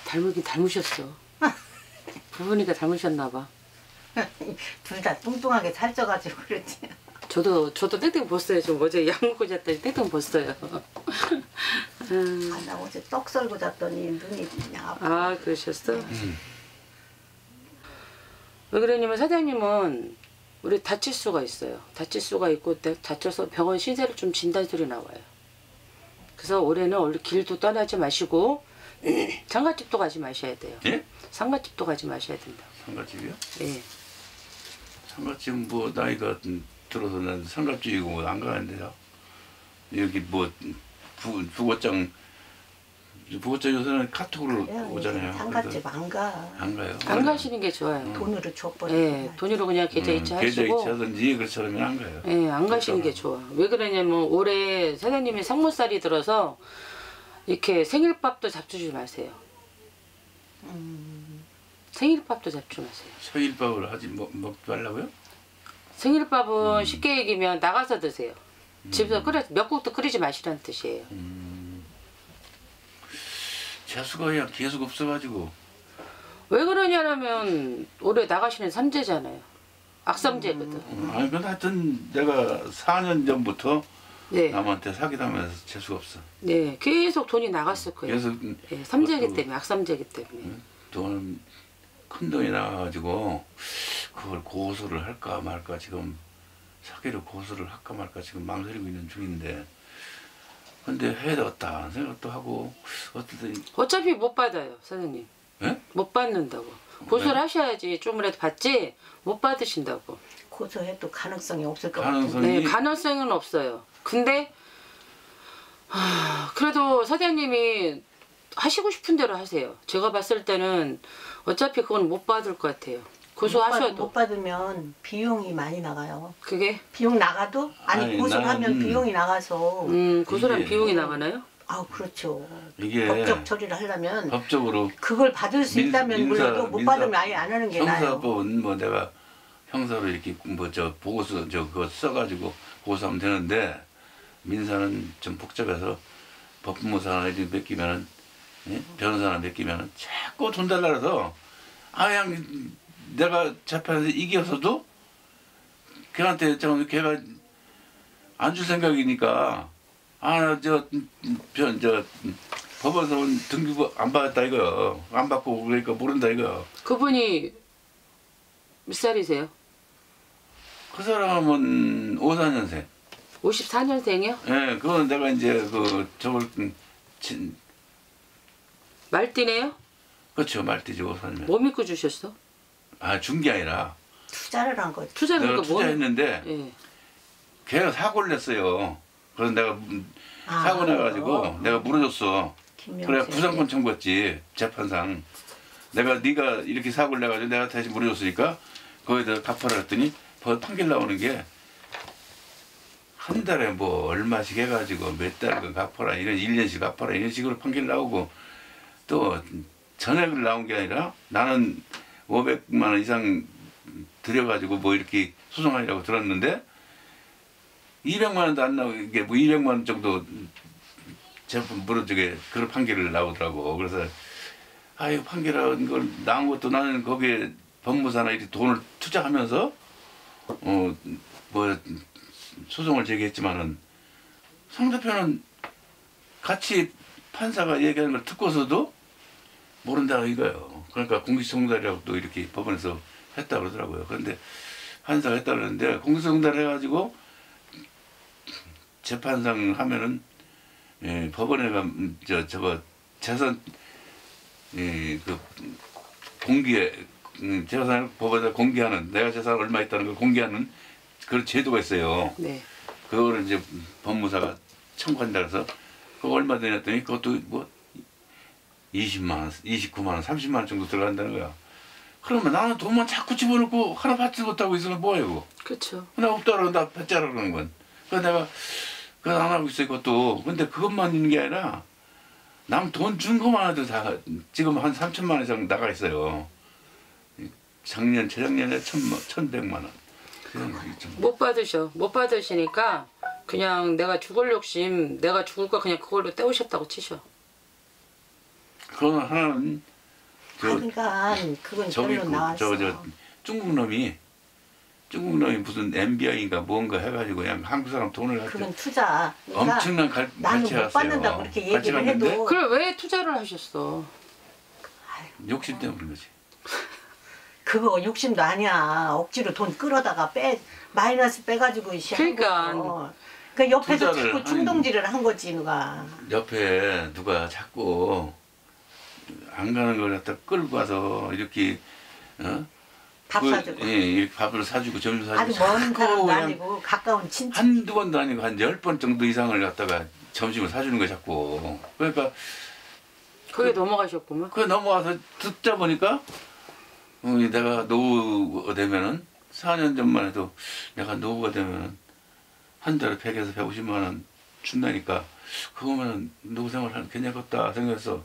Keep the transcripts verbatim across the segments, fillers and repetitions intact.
닮으긴 닮으셨어. 부부니까 닮으셨나 봐. 둘 다 뚱뚱하게 살쪄가지고 그렇지. 저도 저도 땡땡 봤어요. 좀 어제 약 먹고 잤더니 땡땡 봤어요. 음. 아, 나 어제 떡 썰고 잤더니 눈이 그냥 아파. 아 그러셨어? 음. 왜 그러냐면 사장님은 우리 다칠 수가 있어요. 다칠 수가 있고 다쳐서 병원 신세를 좀 진단 소리 나와요. 그래서 올해는 얼른 길도 떠나지 마시고 상가집도 가지 마셔야 돼요. 예? 상가집도 가지 마셔야 된다. 상가집이요? 예. 상가집은 뭐 나이가 들어서 난 상가집이고 뭐 안 가는데요. 여기 뭐 부, 부고장 부고장 요새는 카톡으로 오잖아요. 상가집 안 가. 안 가요. 안 가시는 게 좋아요. 음. 돈으로 줘버리고. 예, 돈으로 그냥 계좌 음, 이체 계좌 하시고. 이체하든지 그렇지 않으면 안 가요. 예, 안 가시는 게 좋아. 왜 그러냐면 올해 사장님이 상무살이 들어서 이렇게 생일밥도 잡수지 마세요. 음. 생일밥도 잡수지 마세요. 생일밥을 하지 먹, 먹지 말라고요? 생일밥은 음. 쉽게 얘기하면 나가서 드세요. 음. 집에서 끓여 몇국도 끓이지 마시라는 뜻이에요. 음. 재수가 그냥 계속 없어가지고. 왜 그러냐면 올해 나가시는 삼재잖아요. 악삼재거든. 음. 아니 근데 하여튼 내가 사 년 전부터 네, 남한테 사기당하면서 재수가 없어. 네, 계속 돈이 나갔을 거예요. 계속 네, 삼재기 그것도- 때문에, 악삼재기 때문에. 돈, 큰 돈이 나가가지고 그걸 고소를 할까 말까 지금 사기를 고소를 할까 말까 지금 망설이고 있는 중인데 근데 해야 되겠다 생각도 하고 어쨌든 어차피 못 받아요, 사장님. 예? 못 받는다고. 고소를 왜? 하셔야지 좀이라도 받지 못 받으신다고. 고소해도 가능성이 없을 것 가능성이- 네, 가능성은 없어요. 근데 하, 그래도 사장님이 하시고 싶은 대로 하세요. 제가 봤을 때는 어차피 그건 못 받을 것 같아요. 고소하셔도. 못 받으면 비용이 많이 나가요. 그게 비용 나가도 아니, 아니, 고소를 하면 나는- 비용이 나가서 음, 고소란 이게- 비용이 나가나요? 아 그렇죠. 이게 법적 처리를 하려면 법적으로 그걸 받을 수 민- 있다면 민사- 몰라도 못 민사- 받으면 아예 안 하는 게 나아요. 형사법은 뭐 내가 형사로 이렇게 뭐 저 보고서 저 그거 써가지고 고소하면 되는데 민사는 좀 복잡해서 법무사나 이렇게 맡기면은 예? 변호사나 맡기면은 자꾸 돈 달라 그래서 아 그냥 내가 재판에서 이겨서도 걔한테 저 걔가 안 줄 생각이니까 아 저 변 저 법원에서 온 등기부 안 받았다 이거요. 안 받고 그러니까 모른다 이거요. 그분이 몇 살이세요? 그 사람은 오사 년생. 오십사 년생이요? 예, 그거는 내가 이제 그 저걸 음, 진, 말띠네요? 그렇죠 말띠지 오사 년. 뭐 믿고 주셨어? 아 준 게 아니라 투자를 한 거지. 투자를 내가 그러니까 뭐? 투자했는데 예. 걔가 사고를 냈어요. 그래서 내가 음, 아, 사고 나가지고 내가 물어줬어. 김명세. 그래 부상권 청구했지 재판상. 내가 네가 이렇게 사고를 내가지고 내가 다시 물어줬으니까 거기다 갚아라 했더니 법 판결 나오는 게 한 달에 뭐 얼마씩 해가지고 몇 달간 갚아라 이런 일 년씩 갚아라 이런 식으로 판결 나오고 또 전액을 나온 게 아니라 나는 오백만 원 이상 들여가지고 뭐 이렇게 소송하려고 들었는데 이백만 원도 안 나오게 뭐 이백만 원 정도 제품 물어주게 그런 판결을 나오더라고. 그래서 아유 판결한 걸 나온 것도 나는 거기에 법무사나 이렇게 돈을 투자하면서 어 뭐 소송을 제기했지만은 상대편은 같이 판사가 얘기하는 걸 듣고서도 모른다 이거예요. 그러니까 공시송달이라고 또 이렇게 법원에서 했다 그러더라고요. 그런데 판사가 했다 그러는데 공시송달 해가지고 재판상 하면은 예, 법원에 가면 저 저거 재산 예, 그 공개 음, 재산을 법원에 공개하는 내가 재산 얼마 있다는 걸 공개하는 그런 제도가 있어요. 네. 그거를 이제 법무사가 청구한다 그래서 그거 얼마 되냐더니 그것도 뭐 이십만 원, 이십구만 원, 삼십만 원 정도 들어간다는 거야. 그러면 나는 돈만 자꾸 집어넣고 하나 받지 못하고 있으면 뭐예요? 그렇죠. 나 없다 그러고 나 뱉자라 그러는 건. 그래서 내가 그거 안 하고 있어 이것도. 근데 그것만 있는 게 아니라 남 돈 준 것만 해도 다 지금 한 삼천만 원 이상 나가 있어요. 작년, 재작년에 천만, 천백만 원. 못 받으셔. 못 받으시니까 그냥 내가 죽을 욕심, 내가 죽을 거 그냥 그걸로 때우셨다고 치셔. 그거는 하나는 저 그러니까 그건 저기 결론 그, 나왔어. 저, 저 중국 놈이 중국 놈이 무슨 엠비아이인가 뭔가 해가지고 그냥 한국 사람 돈을 갖다 그건 투자. 그러니까 엄청난 갈, 나는 못 갈취했어요. 받는다고 그렇게 얘기를 해도 그래 왜 투자를 하셨어? 욕심 때문에 그런 거지. 그거 욕심도 아니야. 억지로 돈 끌어다가 빼 마이너스 빼가지고 시 그러니까. 그 옆에서 투자를 자꾸 충동질을 한 거지 누가. 옆에 누가 자꾸 안 가는 걸 갖다 끌고 와서 이렇게 어? 밥 그, 사주고. 예, 이렇게 밥을 사주고 점심 사주고 아주 먼 자꾸 사람도 그냥 아니고 가까운 친척. 한두 번도 아니고 한 열 번 정도 이상을 갖다가 점심을 사주는 거야 자꾸. 그러니까 그게 넘어가셨구만. 그 넘어와서 듣다 보니까 어, 내가 노후가 되면은 사 년 전만 해도 내가 노후가 되면은 한 달에 백에서 백오십만 원 준다니까 그거면 노후 생활 하면 괜찮겠다 생각해서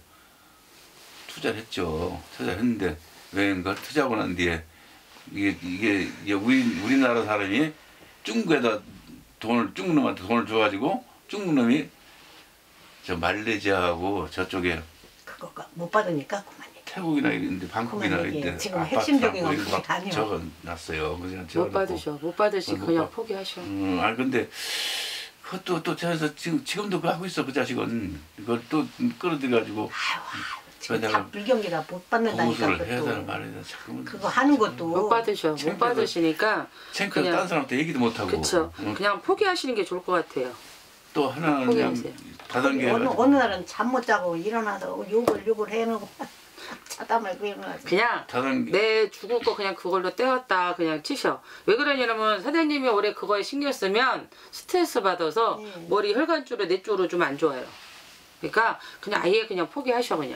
투자를 했죠. 투자를 했는데 왜인가 투자하고 난 뒤에 이게 이게, 이게 우리 우리나라 사람이 중국에다 돈을 중국 놈한테 돈을 줘가지고 중국 놈이 저 말레이시아하고 저쪽에 그거 못 받으니까 그만 얘기. 태국이나 이런데 방콕이나 그만 얘기해. 이런데 지금 아파트 핵심적인 건 사고 그게 이렇게 막 아니야. 적어놨어요. 그래서 못 적어놓고. 받으셔. 못 받으시 어, 못 그냥 받- 포기하셔. 음, 아 근데 그것도 또 저에서 지금 지금도 그거 하고 있어 그 자식은 이걸 또 끌어들여가지고 아유, 지금 내가 다 불경기라 못 받는다니까 보수를 해야 되나 그것도. 말해야 되나 자꾸만 그거 하는 것도 못 받으셔. 못 창피해서- 받으시니까 창피해서 그냥- 딴 사람한테 얘기도 못하고 그쵸. 응? 그냥 포기하시는 게 좋을 것 같아요. 또 하나는 그냥 포기하세요. 다단계 어느, 해가지고 어느 날은 잠 못 자고 일어나서 욕을 욕을 해놓고 자다 말고 일어나서 그냥 다단계 내 죽을 거 그냥 그걸로 때웠다 그냥 치셔. 왜 그러냐면 사장님이 올해 그거에 신경 쓰면 스트레스 받아서 네. 머리 혈관 쪽으로 내 쪽으로 좀 안 좋아요. 그러니까 그냥 아예 그냥 포기하셔 그냥.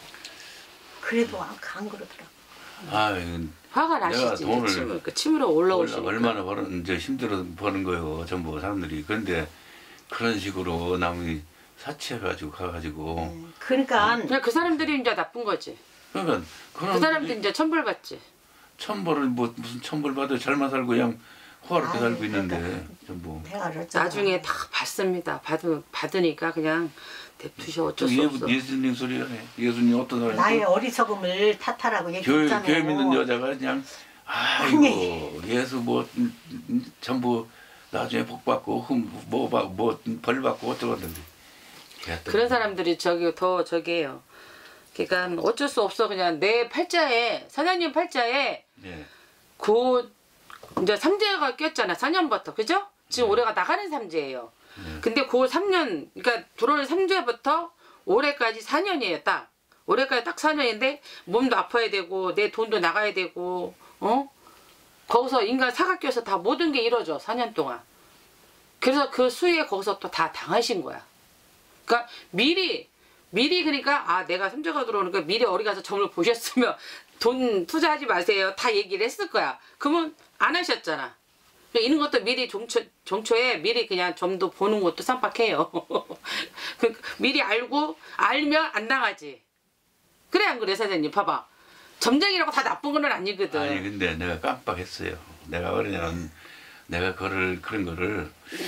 그래도 안, 안 그러더라고. 아유 화가 내가 나시지. 돈을 침을, 그 침으로 얼마, 올라오시니까. 얼마나 버는 이제 힘들어 버는 거예요 전부 사람들이. 그런데 그런 식으로 남이 사치해가지고 가가지고 그러니까 그냥 그 사람들이 이제 나쁜 거지. 그러니까 그 그런 사람들 이제 천벌 받지. 천벌을 뭐 무슨 천벌 받아 잘만 살고 그냥 호화롭게 아유, 살고 있는데 그러니까. 전부. 내가 그랬잖아. 나중에 다 받습니다. 받으, 받으니까 그냥 냅두셔. 어쩔 수 예, 없어. 예수님 소리가 해. 예수님 어떤 사람이 나의 어리석음을 탓하라고 교회, 얘기했잖아. 교회 믿는 여자가 그냥 아이고 예수 뭐 음, 음, 전부 나중에 복 받고 흠뭐뭐벌 받고 어쩌고는데 그런 사람들이 저기 더 저기예요. 그러니까 어쩔 수 없어. 그냥 내 팔자에 사장님 팔자에 예. 그 이제 삼재가 꼈잖아. 사 년부터 그죠? 지금 올해가 나가는 삼재예요. 네. 근데 그 삼 년 그러니까 들어올 삼재부터 올해까지 사 년이에요. 딱 올해까지 딱 사 년인데 몸도 아파야 되고 내 돈도 나가야 되고 어 거기서 인간 사각 껴서 다 모든 게 이루어져 사 년 동안. 그래서 그 수에 거기서 또 다 당하신 거야. 그러니까 미리 미리 그러니까 아 내가 삼재가 들어오니까 미리 어디 가서 점을 보셨으면 돈 투자하지 마세요. 다 얘기를 했을 거야. 그러면 안 하셨잖아. 이런 것도 미리 종초, 종초에 미리 그냥 점도 보는 것도 쌈박해요. 그 미리 알고 알면 안 당하지. 그래 안 그래 사장님 봐봐. 점쟁이라고 다 나쁜 건 아니거든. 아니 근데 내가 깜빡했어요. 내가 어느냐면 내가 그를 그런 거를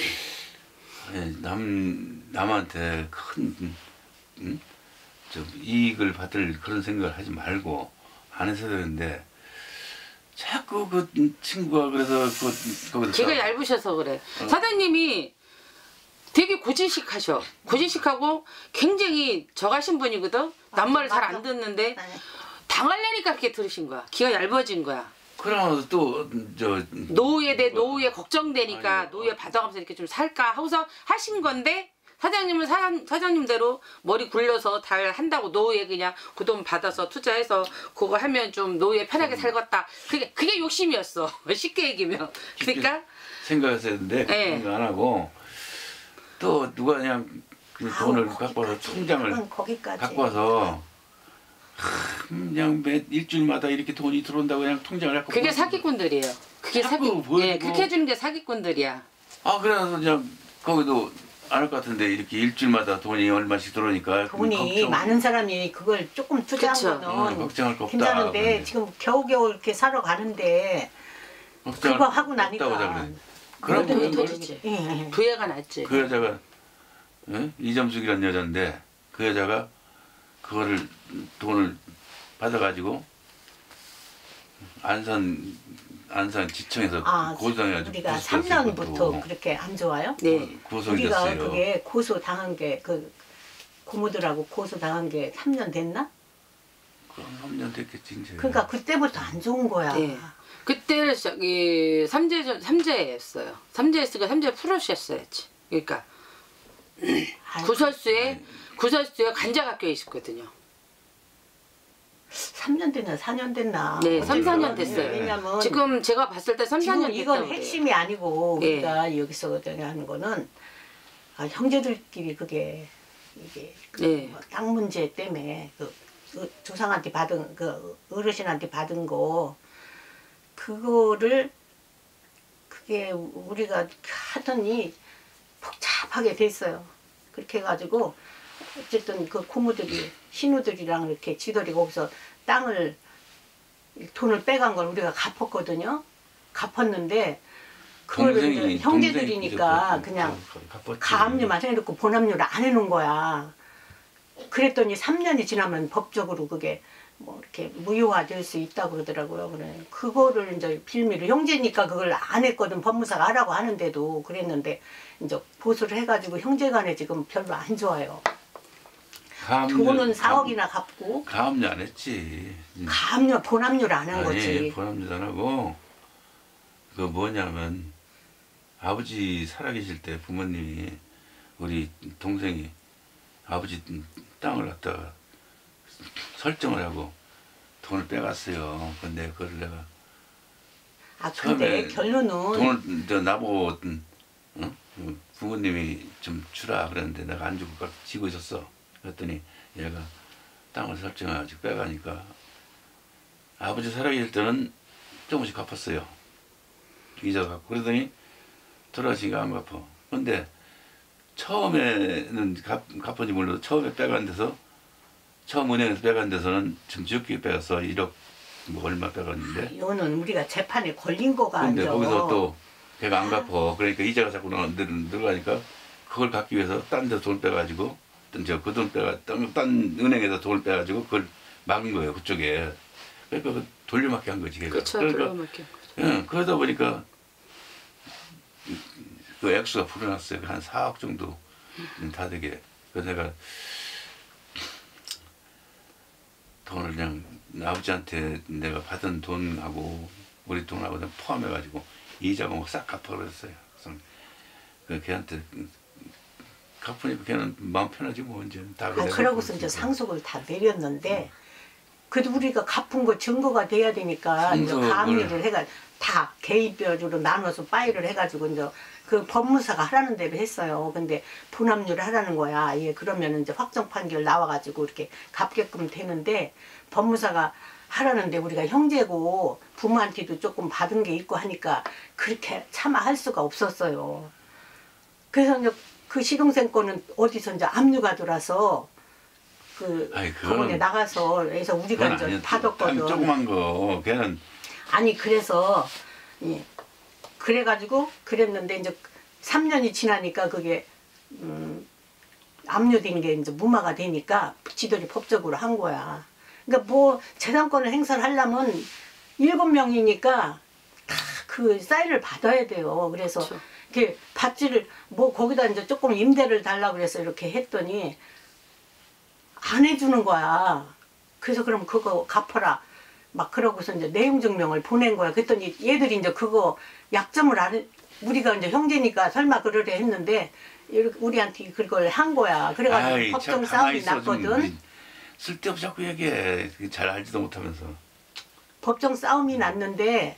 아니, 남 남한테 큰 음? 좀 이익을 받을 그런 생각을 하지 말고 안 해서 되는데 자꾸 그 친구가 그래서 그 거기서 귀가 얇으셔서 그래. 사장님이 되게 고지식 하셔. 고지식 하고 굉장히 저가신 분이거든. 남말을 잘 안 듣는데 네. 당하려니까 그렇게 들으신 거야. 귀가 얇아진 거야. 그러면서 또저 노후에 대해 노후에 걱정되니까 아니, 노후에 받아가면서 이렇게 좀 살까 하고서 하신 건데 사장님은 사, 사장님대로 머리 굴려서 잘 한다고 노후에 그냥 그 돈 받아서 투자해서 그거 하면 좀 노후에 편하게 살겠다. 그게 그게 욕심이었어. 쉽게 얘기면. 그러니까 생각했었는데 네. 그런 거 안 하고 또 누가 그냥 그 아우, 돈을 거기까지. 갖고 와서 통장을 그건 거기까지. 갖고 와서 하, 그냥 매 일주일마다 이렇게 돈이 들어온다고 그냥 통장을 갖고 그게 보여주고. 사기꾼들이에요. 그게 자꾸 사기. 보여주고. 예, 그렇게 해주는 게 사기꾼들이야. 아 그래서 그냥 거기도 안 할 것 같은데 이렇게 일주일마다 돈이 얼마씩 들어오니까 돈이 걱정- 많은 사람이 그걸 조금 그쵸. 투자한 응, 거는 걱정할 거 없다. 괜찮은데 그런데. 지금 겨우겨우 이렇게 사러 가는데 걱정할 그거 하고 거 나니까 없다고 그래. 그럼 모든 게 그, 터지지. 예. 부해가 났지. 그 여자가 예? 이점숙이라는 여자인데 그 여자가 그거를 돈을 받아가지고 안산 안산 지청에서 아, 고소당해가지고 우리가 구속됐을 삼 년부터 것도 그렇게 안 좋아요? 네. 구속이 우리가 됐어요. 그게 고소 당한 게 그 고모들하고 고소 당한 게 삼 년 됐나? 그럼 삼 년 됐겠지 이제. 그러니까 그때부터 안 좋은 거야. 네. 그때는 저기 삼재 삼재였어요. 삼재였으니까 삼재 프로셨어야지. 그러니까 아이고, 구설수에 구설수에 관자가 껴 있었거든요. 삼 년 됐나 사 년 됐나? 네, 어, 삼, 사 년 네. 됐어요. 왜냐면 지금 제가 봤을 때 삼, 사 년 지금 이건 됐다고 핵심이 아니고 예. 우리가 여기서 하는 거는 아, 형제들끼리 그게 이게 그 예. 뭐 땅 문제 때문에 그, 그 조상한테 받은 그 어르신한테 받은 거 그거를 그게 우리가 하더니 복잡하게 됐어요. 그렇게 해가지고 어쨌든 그 고모들이 신우들이랑 이렇게 지들이 거기서 땅을 돈을 빼간 걸 우리가 갚았거든요. 갚았는데 그거를 동생이- 이제 형제들이니까 동생이 그냥 갚았지. 가압류만 해놓고 본압류를 안 해놓은 거야. 그랬더니 삼 년이 지나면 법적으로 그게 뭐 이렇게 무효화될 수 있다고 그러더라고요. 그래. 그거를 이제 빌미를 형제니까 그걸 안 했거든. 법무사가 하라고 하는데도 그랬는데 이제 보수를 해가지고 형제간에 지금 별로 안 좋아요. 가압류, 돈은 사억이나 갚고 가압류 안 했지. 음. 가압류, 본압류를 안 한 아니 거지. 보람도 안 하고 그 뭐냐면 아버지 살아계실 때 부모님이 우리 동생이 아버지 땅을 갖다가 설정을 하고 돈을 빼갔어요. 근데 그걸 내가 아 근데 처음에 결론은 돈을 저 나보고 어? 부모님이 좀 주라 그랬는데 내가 안 주고 깍 지고 있었어. 그랬더니 얘가 땅을 설정해가지고 빼가니까 아버지 살아계실 때는 조금씩 갚았어요. 이자 갚고 그러더니 돌아가시니까 안 갚아. 근데 처음에는 갚, 갚은지 몰라도 처음에 빼간 데서 처음 은행에서 빼간 데서는 지금 적게 빼갔어. 일억 뭐 얼마 빼갔는데 이거는 우리가 재판에 걸린 거가 근데 아니죠. 거기서 또 걔가 안 갚어. 그러니까 이자가 자꾸 늘, 늘어가니까 그걸 갚기 위해서 딴 데서 돈 빼가지고 그 돈 빼가 딴, 딴 은행에서 돈을 빼가지고 그걸 막은 거예요. 그쪽에. 그러니까 그 돌려막기 한 거지 걔가. 그렇죠. 그러니까 돌려막기. 예, 그러다 보니까 그 액수가 불어났어요. 한 사억 정도 다 되게. 그래서 내가 돈을 그냥 아버지한테 내가 받은 돈하고 우리 돈하고 다 포함해가지고 이자가 막 싹 갚아 그랬어요. 그래서 그 걔한테 갚으니까 걔는 마음 편하지 뭐 이제 다. 아, 그러고서 이제 상속을 다 내렸는데 그래도 우리가 갚은 거 증거가 돼야 되니까 이제 상속을- 가압류를 해가 다 개입별로 나눠서 파일을 해가지고 이제 그 법무사가 하라는 대로 했어요. 근데 분압류를 하라는 거야. 예, 그러면 이제 확정 판결 나와가지고 이렇게 갚게끔 되는데 법무사가 하라는데 우리가 형제고 부모한테도 조금 받은 게 있고 하니까 그렇게 차마 할 수가 없었어요. 그래서 이제 그 시동생 거는 어디서 이제 압류가 들어서 그 아이, 그거는- 법원에 나가서 해서 우리가 그건 이제 아니야. 받았거든. 땅 조그만 거 걔는 아니 그래서 예, 그래가지고 그랬는데 이제 삼 년이 지나니까 그게 음, 압류된 게 이제 무마가 되니까 지들이 법적으로 한 거야. 그러니까 뭐 재산권을 행사를 하려면 일곱 명이니까 다 그 사인을 받아야 돼요. 그래서 그렇죠. 이렇게 받지를 뭐 거기다 이제 조금 임대를 달라고 그래서 이렇게 했더니 안 해주는 거야. 그래서 그럼 그거 갚아라. 막 그러고서 이제 내용 증명을 보낸 거야. 그랬더니 얘들이 이제 그거 약점을 안, 우리가 이제 형제니까 설마 그러려 했는데 이렇게 우리한테 그걸 한 거야. 그래가지고 아이, 법정 참 가만히 싸움이 있어, 좀. 났거든. 쓸데없이 자꾸 얘기해. 잘 알지도 못하면서. 법정 싸움이 났는데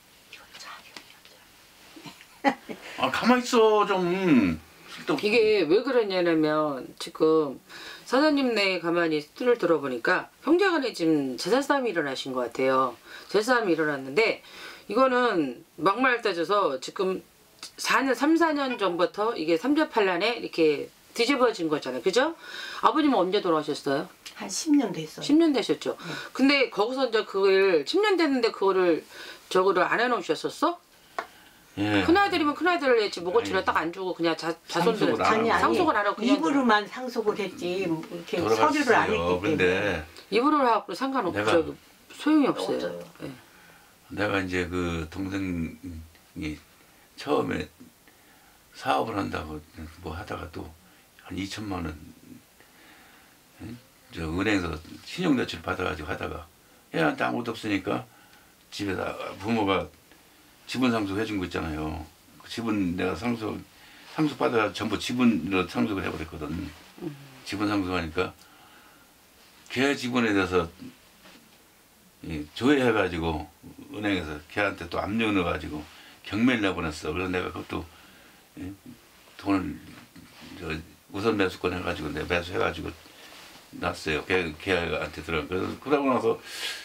아 가만히 있어 좀. 쓸데없이. 이게 왜 그러냐면 지금 사장님네 가만히 스토리를 들어보니까 형제간에 지금 재산 싸움이 일어나신 것 같아요. 재산 싸움이 일어났는데 이거는 막말 따져서 지금 사 년, 삼, 사 년 전부터 이게 삼재팔란에 이렇게 뒤집어진 거잖아요. 그죠? 아버님은 언제 돌아가셨어요? 한 십 년 됐어요. 십 년 되셨죠? 근데 거기서 이제 그걸 십 년 됐는데 그거를 저거를 안 해놓으셨었어? 예. 큰아들이면 큰아들을 냈지 목어치를 딱 안 주고 그냥 자, 자손들 상속을 안 아니 아니 상속을 안 하고 그냥 입으로만 상속을 했지 뭐 이렇게 서류를 안 돌아갔어요. 했기 때문에. 근데 입으로 하고 상관없고 내가- 저기 소용이 없어요. 없어요. 예. 내가 이제 그 동생이 처음에 사업을 한다고 뭐 하다가 또 한 이천만 원 응? 저 은행에서 신용대출 받아가지고 하다가 애한테 아무것도 없으니까 집에다 부모가 지분 상속 해준 거 있잖아요. 그 지분 내가 상속 상속 받아 전부 지분으로 상속을 해버렸거든. 음. 지분 상속하니까 걔 지분에 대해서 이 조회해가지고 은행에서 걔한테 또 압류 넣어가지고 경매를 내보냈어. 그래서 내가 그것도 예, 돈을 저 우선 매수권 해가지고 내가 매수해가지고 놨어요. 걔 걔한테 들어. 그래서 그러고 나서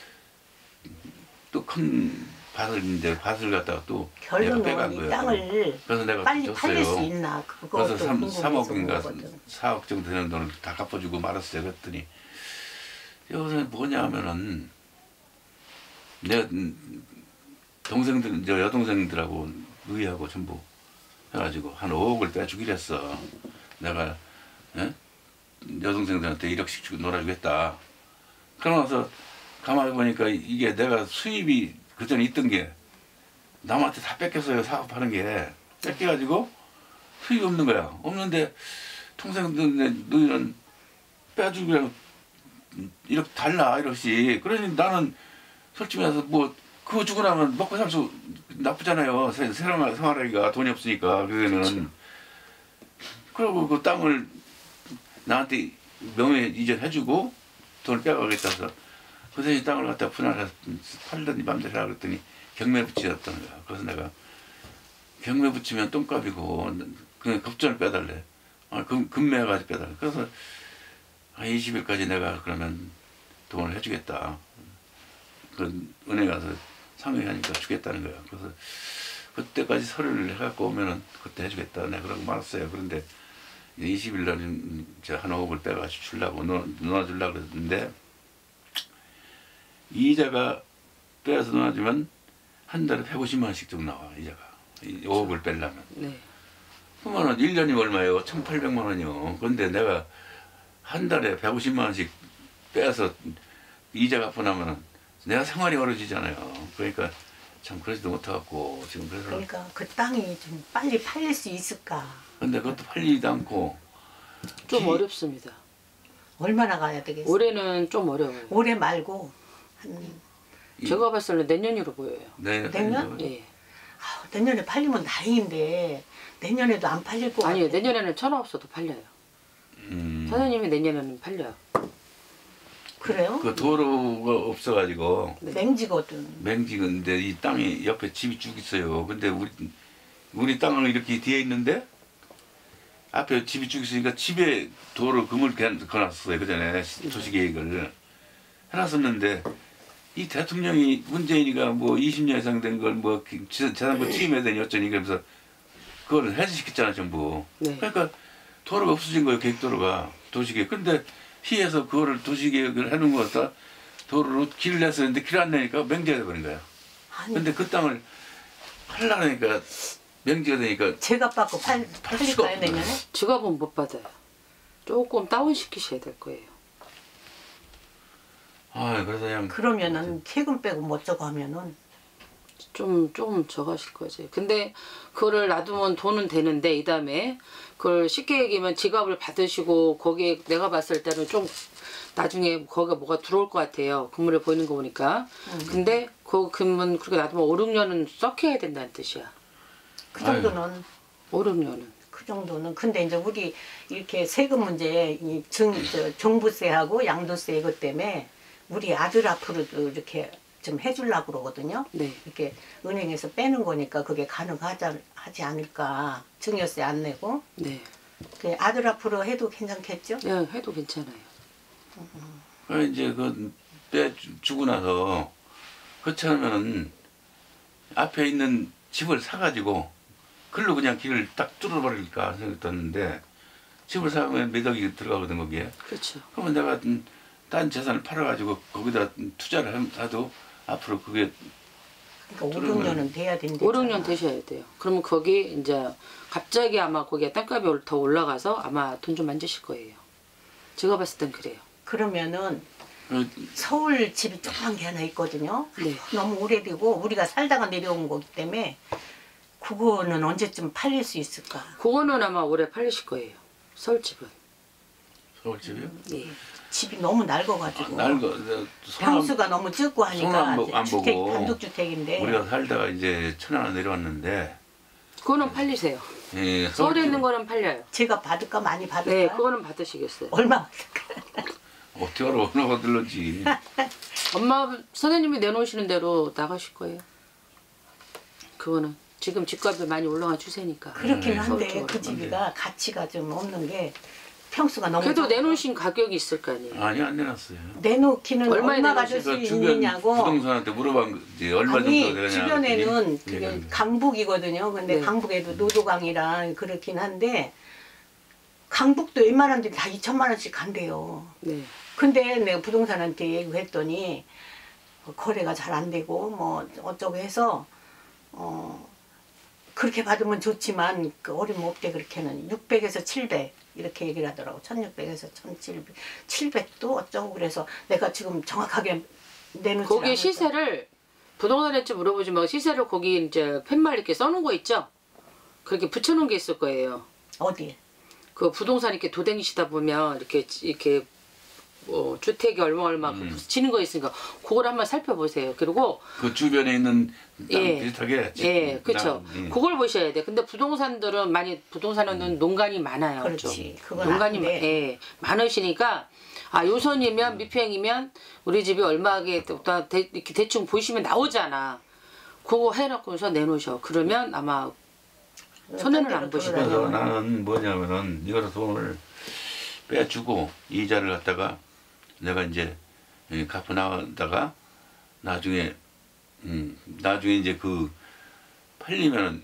또 큰 밭을인데 밭을 갖다가 또 내가 빼간 결론은 이 거예요. 땅을 그래서 내가 빨리 줬어요. 팔릴 수 있나 그것도 그래서 삼, 궁금해서 삼억인가 그러거든. 사억 정도 되는 돈을 다 갚아주고 말았어요. 그랬더니 여기서 뭐냐 하면은 내가 동생들 저 여동생들하고 누이하고 전부 해가지고 한 오억을 빼주기로 했어. 내가 예? 여동생들한테 일억씩 주고 놀아주겠다. 그러고 나서 가만히 보니까 이게 내가 수입이 그전에 있던 게 남한테 다 뺏겼어요. 사업하는 게 뺏겨가지고 수입이 없는 거야. 없는데 동생들 누이는 빼주기로 이렇게 달라 이러시. 그러니 나는 솔직히 말해서 뭐 그거 주고 나면 먹고 살 수 나쁘잖아요. 새- 새로운 생활하기가 돈이 없으니까 그게는. 그리고 그 땅을 나한테 명예 이전해주고 돈을 빼가겠다 해서 그 대신 땅을 갖다 분할해서 팔더니 맘대로 하라 그랬더니 경매 붙이셨다는 거야. 그래서 내가 경매 붙이면 똥값이고 그냥 급전을 빼달래. 아, 금, 금매가지고 빼달래. 그래서 한 이십 일까지 내가 그러면 돈을 해주겠다. 그 은행 가서 상의하니까 주겠다는 거야. 그래서 그때까지 서류를 해갖고 오면은 그때 해주겠다. 내가 그러고 말았어요. 그런데 이십 일 날은 한 오억을 빼가지고 주려고 넣어주려고 그랬는데 이자가 빼서 넣어주면 한 달에 백오십만 원씩 좀 나와. 이자가 이 오억을 빼려면. 네. 그러면 일 년이 얼마예요? 천팔백만 원이요. 그런데 내가 한 달에 백오십만 원씩 빼서 이자 갚고 나면은 내가 생활이 어려지잖아요. 그러니까 참 그러지도 못해갖고 지금 그래서. 그러니까 그 땅이 좀 빨리 팔릴 수 있을까? 근데 그것도 팔리지도 않고. 좀 기- 어렵습니다. 얼마나 가야 되겠어? 올해는 좀 어려워요. 올해 말고 한 이- 제가 봤을 때 내년으로 보여요. 내, 내년? 예. 아, 내년에 팔리면 다행인데 내년에도 안 팔릴 것 아니요, 같아. 내년에는 천하 없어도 팔려요. 음, 사장님이 내년에는 팔려요. 그래요? 그 도로가 없어가지고 네. 맹지거든. 맹지근데 이 땅이 옆에 집이 쭉 있어요. 근데 우리 우리 땅은 이렇게 뒤에 있는데 앞에 집이 쭉 있으니까 집에 도로 금을 그냥 거놨어요. 그 전에 도시계획을 해놨었는데 이 대통령이 문재인이가 뭐 이십 년 이상 된 걸 뭐 재산권 취임해야 되니 어쩌니 그러면서 그걸 해지시켰잖아 전부. 네. 그러니까 도로가 없어진 거예요. 계획도로가 도시계획. 근데 시에서 그거를 도시계획을 해놓은 거 갖다 도로로 길을 냈었는데 길 안 내니까 맹지가 돼버린 거야. 아니 근데 그 땅을 팔라니까 명지가 되니까 제가 받고 팔, 팔 수가 팔릴까요 없네. 내년에? 지갑은 못 받아요. 조금 다운시키셔야 될 거예요. 아 그래서 그냥 그러면은 세금 빼고 뭐 어쩌고 하면은 좀, 좀 저가실 거지. 근데 그거를 놔두면 돈은 되는데, 이 다음에 그걸 쉽게 얘기하면 지갑을 받으시고, 거기에 내가 봤을 때는 좀 나중에 거기가 뭐가 들어올 것 같아요. 건물에 보이는 거 보니까. 근데 그 금은 그렇게 놔두면 오, 육 년은 썩혀야 된다는 뜻이야. 그 정도는 오, 육 년은. 그 정도는 근데 이제 우리 이렇게 세금 문제 이 증, 저, 종부세하고 양도세 이것 때문에 우리 아들 앞으로도 이렇게 좀 해주려고 그러거든요. 네. 이렇게 은행에서 빼는 거니까 그게 가능하지 하지 않을까. 증여세 안 내고 네. 그 아들 앞으로 해도 괜찮겠죠? 그냥 해도 괜찮아요. 그 이제 그 빼주고 나서 그렇지 않으면은 앞에 있는 집을 사가지고 글로 그냥 길을 딱 뚫어버릴까 생각했는데 집을 사면 몇 억이 들어가거든 거기에. 그렇죠. 그러면 내가 딴 재산을 팔아가지고 거기다 투자를 해도 앞으로 그게 그러니까 오, 육 년은 돼야 된대. 오, 육 년 되셔야 돼요. 그러면 거기 이제 갑자기 아마 거기에 땅값이 올- 더 올라가서 아마 돈 좀 만지실 거예요. 제가 봤을 땐 그래요. 그러면은 어, 서울 집이 조그만 게 하나 있거든요. 네. 너무 오래되고 우리가 살다가 내려온 거기 때문에 그거는 언제쯤 팔릴 수 있을까? 그거는 아마 올해 팔리실 거예요. 서울집은. 서울집이요? 예. 집이 너무 낡아가지고 아, 날거 손 평수가 너무 적고 하니까 손 안 보- 안 주택 보고 단독주택인데 우리가 살다가 이제 천안에 내려왔는데 그거는 팔리세요. 예, 서울에 있는 서울집은 거는 팔려요. 제가 받을까 많이 받을까? 네, 그거는 받으시겠어요. 얼마 받을까? 어떻게 알아 얼마가 들렀지. 엄마 선생님이 내놓으시는 대로 나가실 거예요. 그거는 지금 집값이 많이 올라간 추세니까. 그렇긴 네, 한데 서울 그 쪽으로. 집이가 가치가 좀 없는 게 평수가 너무 그래도 적고. 내놓으신 가격이 있을 거 아니에요. 아니 안 내놨어요. 내놓기는 얼마에 얼마 내놓으실 받을 수 그러니까 주변 있느냐고. 부동산한테 물어본 거지 얼마 아니 정도 되냐. 주변에는 그랬더니 그게 얘기하는 거예요. 강북이거든요. 근데 네. 강북에도 노도강이라 그렇긴 한데 강북도 웬만한 데다 이천만 원씩 간대요. 네. 근데 내가 부동산한테 얘기했더니 거래가 잘 안 되고 뭐 어쩌고 해서 어 그렇게 받으면 좋지만 그 어림없대 그렇게는 육백에서 칠백 이렇게 얘기를 하더라고. 천육백에서 천칠백, 칠백도 어쩌고 그래서 내가 지금 정확하게 내놓지 거기에 시세를 부동산에 좀 물어보지 말고 시세를 거기 이제 팻말 이렇게 써놓은 거 있죠? 그렇게 붙여놓은 게 있을 거예요. 어디? 그 부동산 이렇게 도댕이시다 보면 이렇게 이렇게 뭐 주택이 얼마 얼마 그 음. 붙이는 거 있으니까 그걸 한번 살펴보세요. 그리고 그 주변에 있는 땅 예. 비슷하게. 예, 그렇죠. 나- 예. 그걸 보셔야 돼. 근데 부동산들은 많이 부동산은 농간이 많아요. 그렇지. 좀. 그건 농간이 아는데. 예, 많으시니까 아 요선이면 미평이면 우리 집이 얼마게 다 대- 이렇게 대충 보시면 나오잖아. 그거 해놓고서 내놓으셔. 그러면 아마 손해는 안 보시고. 그래서 돌아다녀요. 나는 뭐냐면은 이거로 돈을 빼주고 이자를 갖다가 내가 이제 예, 갚아 나가다가 나중에 음 나중에 이제 그 팔리면은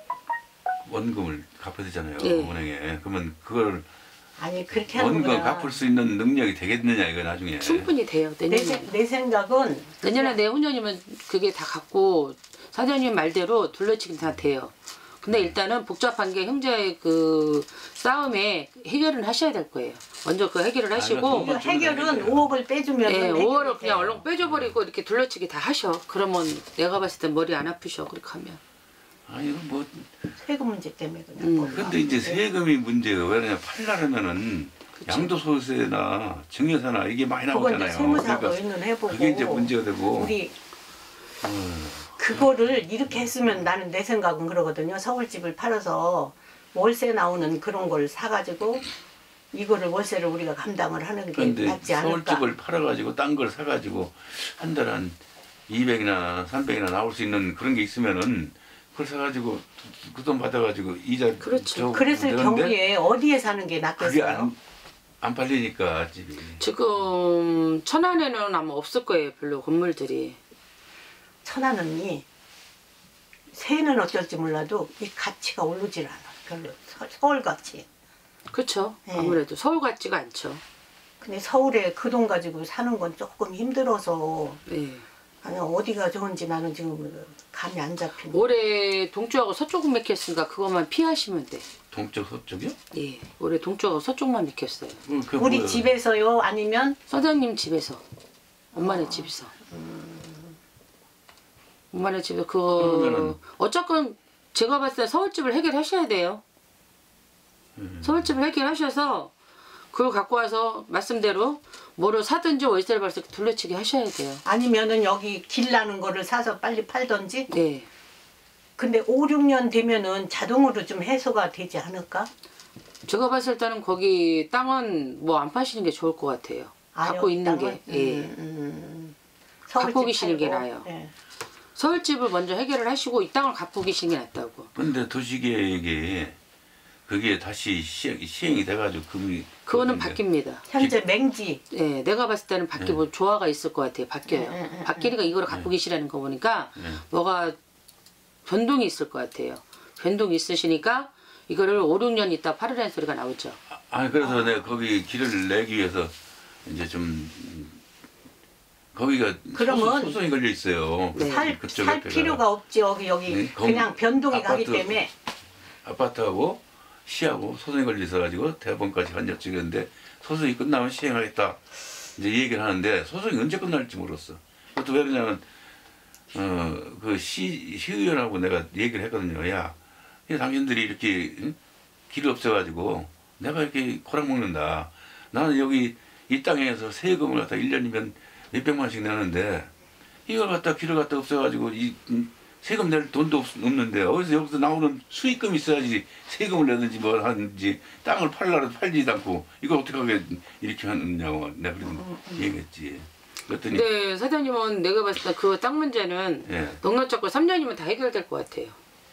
원금을 갚아야 되잖아요. 예. 은행에. 그러면 그걸 아니 그렇게 하는 원금 거야. 갚을 수 있는 능력이 되겠느냐 이거 나중에. 충분히 돼요. 내, 내년에. 세- 내 생각은 내년에 내후년이면 그게 다 갖고 사장님 말대로 둘러치기 다 돼요. 근데 일단은 복잡한 게 형제의 그 싸움에 해결은 하셔야 될 거예요. 먼저 그 해결을 하시고 그거 해결은 오억을 빼주면 예, 오월을 그냥 얼른 빼줘버리고 이렇게 둘러치기 다 하셔. 그러면 내가 봤을 땐 머리 안 아프셔. 그렇게 하면. 아니 이거 뭐 세금 문제 때문에 그냥. 음. 뭐 근데 이제 세금이 문제가 왜냐 팔려면은 그쵸. 양도소득세나 증여세나 이게 많이 그건 이제 나오잖아요. 세무사고는 해보고 그게 이제 문제가 되고. 우리 음, 그거를 이렇게 했으면 나는 내 생각은 그러거든요. 서울집을 팔아서 월세 나오는 그런 걸 사가지고 이거를 월세를 우리가 감당을 하는 게 그런데 낫지 않을까. 서울집을 팔아가지고 딴 걸 사가지고 한 달에 한 이백이나 삼백이나 나올 수 있는 그런 게 있으면은 그걸 사가지고 그 돈 받아가지고 이자 그렇죠. 저- 그랬을 되는데 경우에 어디에 사는 게 그게 낫겠어요? 안, 안 팔리니까 집이. 지금 천안에는 아마 없을 거예요. 별로 건물들이. 천안은이 새는 어쩔지 몰라도 이 가치가 오르질 않아. 별로 서, 서울 같이. 그렇죠. 네. 아무래도 서울 같지가 않죠. 근데 서울에 그 돈 가지고 사는 건 조금 힘들어서 예. 아니 어디가 좋은지 나는 지금 감이 안 잡히네. 올해 동쪽하고 서쪽은 맥혔으니까 그것만 피하시면 돼. 동쪽 서쪽이요? 예. 올해 동쪽하고 서쪽만 맥혔어요. 그, 그게 우리 뭐예요? 집에서요? 아니면 사장님 집에서. 엄마네 집에서. 엄마네 집에서 그 그러면은- 어쨌건 제가 봤을 때 서울집을 해결하셔야 돼요. 음. 서울집을 해결하셔서 그걸 갖고 와서 말씀대로 뭐를 사든지 월세를 벌써 둘러치기 하셔야 돼요. 아니면은 여기 길 나는 거를 사서 빨리 팔던지. 네. 근데 오, 육 년 되면은 자동으로 좀 해소가 되지 않을까? 제가 봤을 때는 거기 땅은 뭐 안 파시는 게 좋을 것 같아요. 아, 갖고 여기 있는 땅은? 게. 예. 음, 음. 갖고 서울집 계시는 게 팔고. 나아요. 예. 서울집을 먼저 해결을 하시고 이 땅을 갖고 계시는 게 낫다고. 근데 도시계획에 그게 다시 시행, 시행이 돼가지고 금이 그거는 그건데. 바뀝니다. 현재 맹지. 예, 내가 봤을 때는 바뀌고 조화가 있을 것 같아요. 바뀌어요. 네, 네, 네, 바뀌니까 이거를 갖고 계시라는 거 보니까 네. 뭐가 변동이 있을 것 같아요. 변동이 있으시니까 이거를 오, 육 년 있다 팔으라는 소리가 나오죠. 아니 그래서 내가 거기 길을 내기 위해서 이제 좀 거기가 그러면 소송이 걸려 있어요. 네. 살, 그쪽 살 옆에가. 필요가 없지. 여기 여기 네, 거- 그냥 변동이 가기 아파트. 때문에 아파트하고 시하고 소송이 걸려 있어가지고 대법원까지 간접 찍었는데 소송이 끝나면 시행하겠다 이제 이 얘기를 하는데 소송이 언제 끝날지 모르겠어. 그것도 왜 그러냐면 어그 시 시의원하고 내가 얘기를 했거든요. 야, 이 당신들이 이렇게 응? 길이 없어가지고 내가 이렇게 코랑 먹는다. 나는 여기 이 땅에서 세금을 갖다 일 년이면 몇백만씩 내는데 이걸 갖다 길을 갖다 없어가지고 이 음, 세금 낼 돈도 없, 없는데 어디서 여기서 나오는 수익금이 있어야지 세금을 내든지 뭘 하든지 땅을 팔라도 팔지도 않고 이걸 어떻게 하게 이렇게 하느냐고 내가 그런 얘기했지. 그랬더니 근데 사장님은 내가 봤을 때 그 땅 문제는 예. 넉넉잡고 삼 년이면 다 해결될 것 같아요.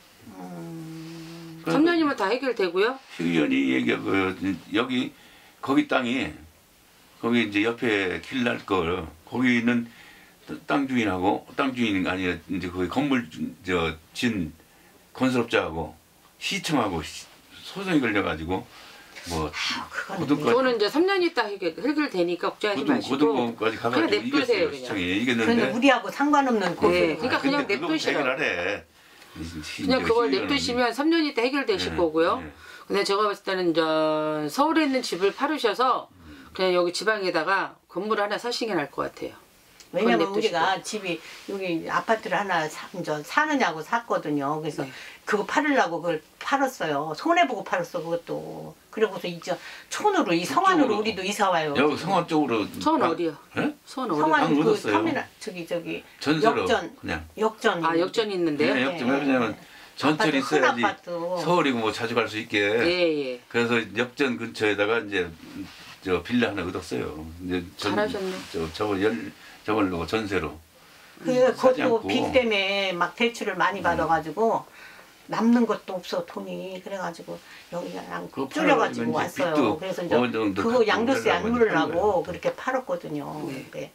음, 삼 년이면 다 해결되고요. 시의원이 얘기하고 여기 거기 땅이 거기 이제 옆에 길 날 걸 거기 있는 땅 주인하고 땅 주인이 아니라 이제 거기 건물 저진 건설업자하고 시청하고 시- 소송이 걸려가지고 뭐 그거는 고등까지 그거는 이제 삼 년 있다 해결, 해결되니까 걱정하지 고등 마시고 고등법까지 그냥 가가지고 냅두세요 이겼어요 그냥. 시청이 근데 이겼는데 우리하고 상관없는 고소. 네, 그러니까 그냥 근데 그거 냅두시라고. 해결하래. 그냥 그걸 시의원은. 냅두시면 삼 년 있다 해결되실 네, 거고요. 네. 근데 제가 봤을 때는 이제 서울에 있는 집을 팔으셔서 그냥 여기 지방에다가 건물 하나 사시는 게 나을 것 같아요. 왜냐면 그건 냅두시고. 우리가 집이 여기 아파트를 하나 사, 저 사느냐고 샀거든요. 그래서 네. 그거 팔으려고 그걸 팔았어요. 손해 보고 팔았어 그것도. 그러고서 이제 촌으로 이 성안으로 그쪽으로. 우리도 이사 와요. 여기 성원 쪽으로 서원 방- 어디요? 예? 서원 어디? 성안 방 그 얻었어요. 터미널 저기 저기 전세로 역전 그냥 역전 아 역전이 있는데요? 네, 역전 왜냐면 전철이 아파트, 큰 있어야지 아파트. 서울이고 뭐 자주 갈 수 있게 예 예. 그래서 역전 근처에다가 이제 저 빌라 하나 얻었어요. 이제 전- 잘하셨네. 저 저거 열 저걸로 전세로. 그 사지 그것도 않고. 빚 때문에 막 대출을 많이 받아가지고 남는 것도 없어 돈이 그래가지고 여기 그냥 그거 줄여가지고 팔아가지고 이제 왔어요. 빚도 그래서 이제 어느 정도 그거 갚고 양도세 안 하려고 이제 물으려고 한 거예요. 그렇게 팔았거든요. 네. 근데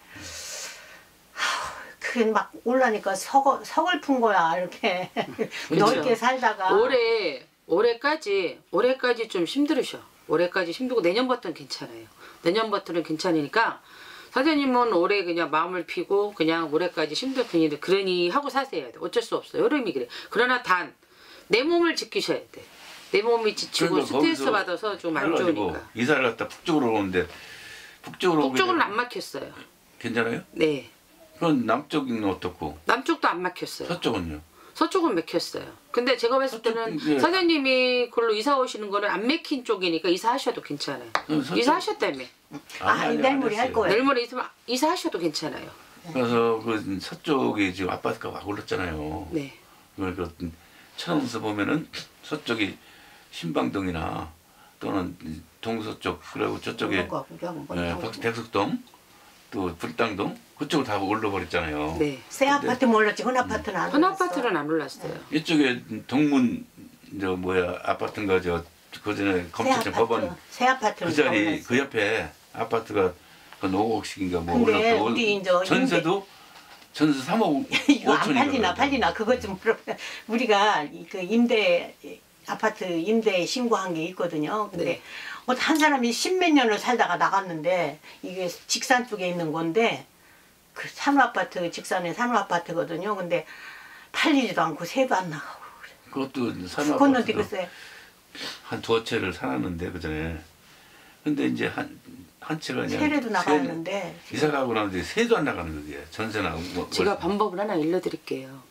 하, 그게 막 올라니까 서거, 서글픈 거야 이렇게 넓게 살다가 올해 올해까지 올해까지 좀 힘들으셔. 올해까지 힘들고 내년부터는 괜찮아요. 내년부터는 괜찮으니까 사장님은 올해 그냥 마음을 피고 그냥 올해까지 힘들 그니 그러니 하고 사세요. 어쩔 수 없어요. 여름이 그래. 그러나 단 내 몸을 지키셔야 돼. 내 몸이 지치고 그러니까 스트레스 거기서 받아서 좀 안 해가지고 좋으니까. 이사를 갔다 북쪽으로 오는데 북쪽으로 오게 북쪽으로는 되면 안 막혔어요. 괜찮아요? 네. 그건 남쪽은 어떻고 남쪽도 안 막혔어요. 서쪽은요? 서쪽은 막혔어요. 근데 제가 봤을 때는 서쪽, 예. 사장님이 그걸로 이사 오시는 거는 안 막힌 쪽이니까 이사하셔도 괜찮아요. 그럼 서쪽- 이사하셨다며. 아, 아니, 아니, 내일 안 모레 할 했어요. 거예요. 내일 모레 있으면 이사하셔도 괜찮아요. 그래서 그 서쪽이 지금 아파트가 막 올랐잖아요. 네. 그러니까 천원에서 보면은 서쪽이 신방동이나 또는 동서쪽 그리고 저쪽에 그런 거 우리하고 뭐 예, 이런 거. 박- 백석동 또 불당동 그쪽으로 다 올라버렸잖아요. 네. 새 아파트 몰랐지 큰 아파트는 안 한 올랐어. 아파트는 안 올랐어요. 이쪽에 동문 저 뭐야 아파트인가 저 그전에 새 검찰청 아파트 법원 새 아파트는 그 자리 올랐어. 그 옆에 아파트가 한 오억씩인가 뭐 근데 올랐고 우리 이제 전세도 전세 삼억 이거 안 오천인가 팔리나 그러더라고요. 팔리나 그것 좀 물어봐. 우리가 이 그 임대 아파트 임대 신고한 게 있거든요. 근데 네. 어, 한 사람이 십몇 년을 살다가 나갔는데 이게 직산 쪽에 있는 건데 그 산후 아파트 직산에 산후 아파트거든요. 근데 팔리지도 않고 세도 안 나가고 그래. 그것도 산후 죽었는데 아파트도 글쎄 한 두어 채를 사놨는데 그 전에 근데 이제 한, 한 채가 그냥 세례도 나가야 세- 하는데 이사 가고 나는데 세도 안 나가는 거예요 전세나 뭐 제가 방법을 하나 일러드릴게요.